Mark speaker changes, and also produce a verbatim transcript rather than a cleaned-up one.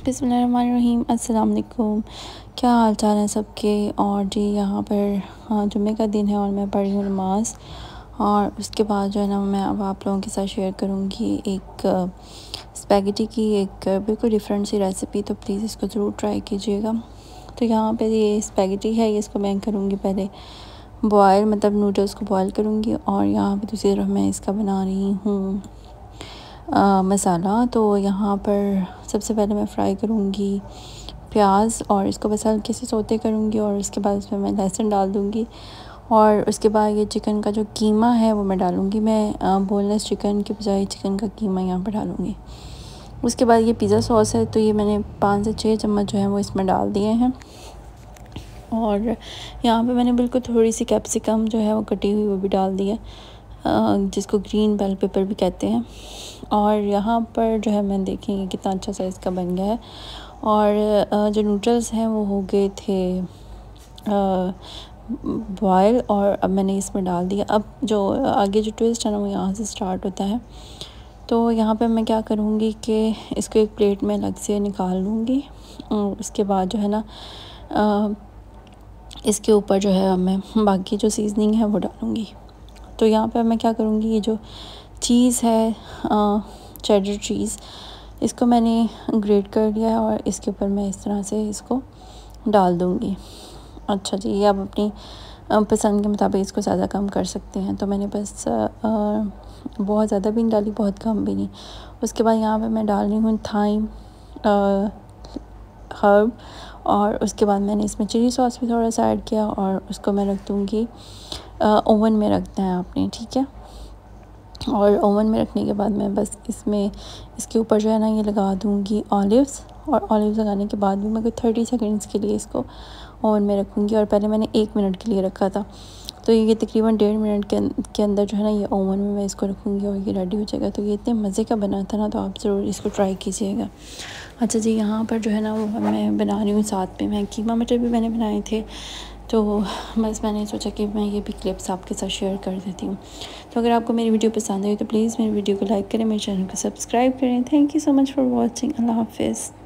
Speaker 1: बिस्मिल्लाहिर्रहमानिर्रहीम। अस्सलाम वालेकुम। क्या हाल चाल है सबके। और जी यहाँ पर हाँ जुम्मे का दिन है और मैं पढ़ी हूँ नमाज़। और उसके बाद जो है ना मैं अब आप लोगों के साथ शेयर करूँगी एक स्पैगेटी की एक बिल्कुल डिफरेंट सी रेसिपी। तो प्लीज़ इसको ज़रूर ट्राई कीजिएगा। तो यहाँ पे ये स्पैगेटी है, इसको मैं करूँगी पहले बॉयल, मतलब नूडल्स को बॉयल करूँगी। और यहाँ पे दूसरी तरफ मैं इसका बना रही हूँ आ, मसाला। तो यहाँ पर सबसे पहले मैं फ्राई करूँगी प्याज और इसको बस हल्के से सोते करूँगी। और उसके बाद उसमें मैं लहसुन डाल दूँगी। और उसके बाद ये चिकन का जो कीमा है वो मैं डालूँगी। मैं बोनलेस चिकन के बजाय चिकन का कीमा यहाँ पर डालूँगी। उसके बाद ये पिज़्ज़ा सॉस है, तो ये मैंने पाँच से छः चम्मच जो है वो इसमें डाल दिए हैं। और यहाँ पे मैंने बिल्कुल थोड़ी सी कैप्सिकम जो है वो कटी हुई वो भी डाल दी है, जिसको ग्रीन बेल पेपर भी कहते हैं। और यहाँ पर जो है मैं देखेंगे कितना अच्छा साइज़ का बन गया है। और जो नूडल्स हैं वो हो गए थे बॉयल, और अब मैंने इसमें डाल दिया। अब जो आगे जो ट्विस्ट है ना वो यहाँ से स्टार्ट होता है। तो यहाँ पे मैं क्या करूँगी कि इसको एक प्लेट में अलग से निकाल लूँगी। उसके बाद जो है ना आ, इसके ऊपर जो है मैं बाकी जो सीजनिंग है वो डालूँगी। तो यहाँ पे मैं क्या करूँगी, ये जो चीज़ है चेडर चीज़, इसको मैंने ग्रेट कर लिया है और इसके ऊपर मैं इस तरह से इसको डाल दूँगी। अच्छा जी, ये आप अपनी पसंद के मुताबिक इसको ज़्यादा कम कर सकते हैं। तो मैंने बस आ, बहुत ज़्यादा भी नहीं डाली, बहुत कम भी नहीं। उसके बाद यहाँ पे मैं डाल रही हूँ थाइम हर्ब। और उसके बाद मैंने इसमें चिली सॉस भी थोड़ा सा ऐड किया और उसको मैं रख दूँगी ओवन में रखना है आपने, ठीक है। और ओवन में रखने के बाद मैं बस इसमें इसके ऊपर जो है ना ये लगा दूँगी ऑलिव्स। और ऑलिव्स लगाने के बाद भी मैं कोई थर्टी सेकेंड्स के लिए इसको ओवन में रखूँगी। और पहले मैंने एक मिनट के लिए रखा था, तो ये तकरीबन डेढ़ मिनट के के अंदर जो है ना ये ओवन में मैं इसको रखूँगी और ये रेडी हो जाएगा। तो ये इतने मज़े का बना था ना, तो आप ज़रूर इसको ट्राई कीजिएगा। अच्छा जी, यहाँ पर जो है ना वो मैं बना रही हूँ, साथ में मैं कीमा मटर भी मैंने बनाए थे। तो बस मैंने सोचा कि मैं ये भी क्लिप्स आपके साथ शेयर कर देती हूँ। तो अगर आपको मेरी वीडियो पसंद आई तो प्लीज़ मेरी वीडियो को लाइक करें, मेरे चैनल को सब्सक्राइब करें। Thank you so much for watching. Allah हाफिज़।